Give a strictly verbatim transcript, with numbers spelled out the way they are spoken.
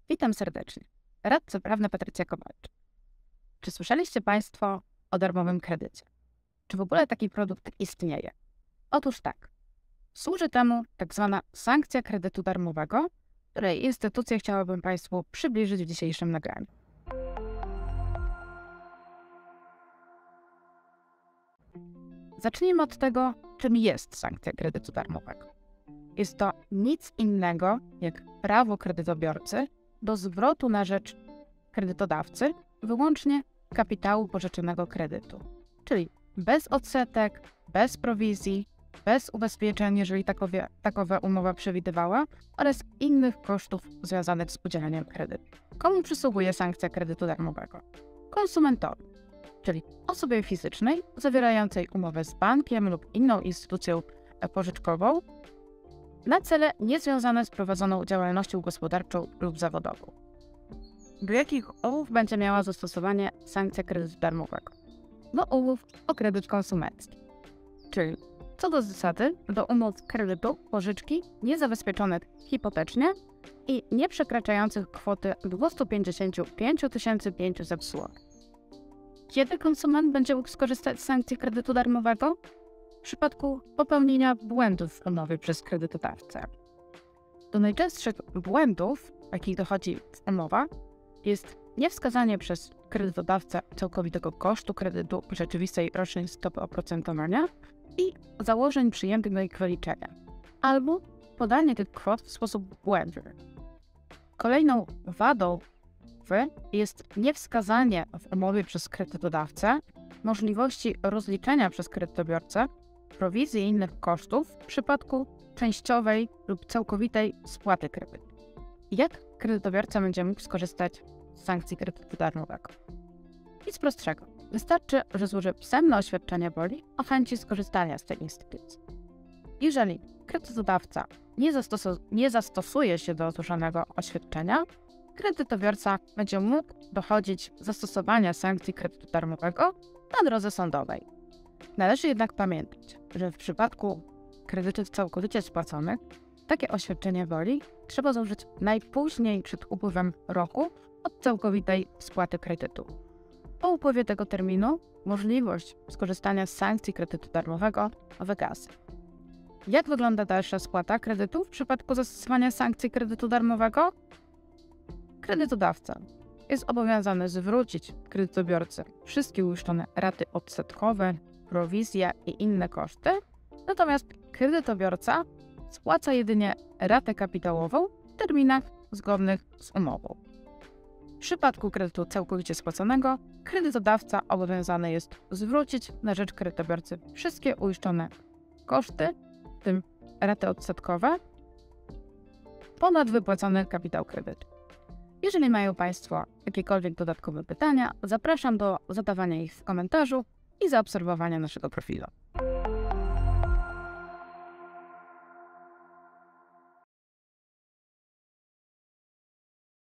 Witam serdecznie. Radca prawny Patrycja Kowalczyk. Czy słyszeliście Państwo o darmowym kredycie? Czy w ogóle taki produkt istnieje? Otóż tak. Służy temu tak zwana sankcja kredytu darmowego, której instytucję chciałabym Państwu przybliżyć w dzisiejszym nagraniu. Zacznijmy od tego, czym jest sankcja kredytu darmowego. Jest to nic innego jak prawo kredytobiorcy do zwrotu na rzecz kredytodawcy wyłącznie kapitału pożyczonego kredytu, czyli bez odsetek, bez prowizji, bez ubezpieczeń, jeżeli takowe, takowa umowa przewidywała, oraz innych kosztów związanych z udzieleniem kredytu. Komu przysługuje sankcja kredytu darmowego? Konsumentowi, czyli osobie fizycznej zawierającej umowę z bankiem lub inną instytucją pożyczkową na cele niezwiązane z prowadzoną działalnością gospodarczą lub zawodową. Do jakich umów będzie miała zastosowanie sankcja kredytu darmowego? Do umów o kredyt konsumencki, czyli co do zasady do umów kredytu pożyczki niezabezpieczonych hipotecznie i nie przekraczających kwoty dwieście pięćdziesiąt pięć tysięcy pięćset złotych. Kiedy konsument będzie mógł skorzystać z sankcji kredytu darmowego? W przypadku popełnienia błędów w umowie przez kredytodawcę. Do najczęstszych błędów, jakich dochodzi w umowach, jest niewskazanie przez kredytodawcę całkowitego kosztu kredytu, rzeczywistej rocznej stopy oprocentowania i założeń przyjętych do ich wyliczenia, albo podanie tych kwot w sposób błędny. Kolejną wadą jest niewskazanie w umowie przez kredytodawcę możliwości rozliczenia przez kredytobiorcę prowizji i innych kosztów w przypadku częściowej lub całkowitej spłaty kredytu. Jak kredytobiorca będzie mógł skorzystać z sankcji kredytu darmowego? Nic prostszego. Wystarczy, że złoży pisemne oświadczenie woli o chęci skorzystania z tej instytucji. Jeżeli kredytodawca nie, zastos- nie zastosuje się do złożonego oświadczenia, kredytobiorca będzie mógł dochodzić zastosowania sankcji kredytu darmowego na drodze sądowej. Należy jednak pamiętać, że w przypadku kredytów całkowicie spłaconych takie oświadczenie woli trzeba złożyć najpóźniej przed upływem roku od całkowitej spłaty kredytu. Po upływie tego terminu możliwość skorzystania z sankcji kredytu darmowego wygasa. Jak wygląda dalsza spłata kredytu w przypadku zastosowania sankcji kredytu darmowego? Kredytodawca jest obowiązany zwrócić kredytobiorcy wszystkie uiszczone raty odsetkowe, prowizja i inne koszty, natomiast kredytobiorca spłaca jedynie ratę kapitałową w terminach zgodnych z umową. W przypadku kredytu całkowicie spłaconego kredytodawca obowiązany jest zwrócić na rzecz kredytobiorcy wszystkie uiszczone koszty, w tym raty odsetkowe, ponad wypłacony kapitał kredytu. Jeżeli mają Państwo jakiekolwiek dodatkowe pytania, zapraszam do zadawania ich w komentarzu i zaobserwowania naszego profilu.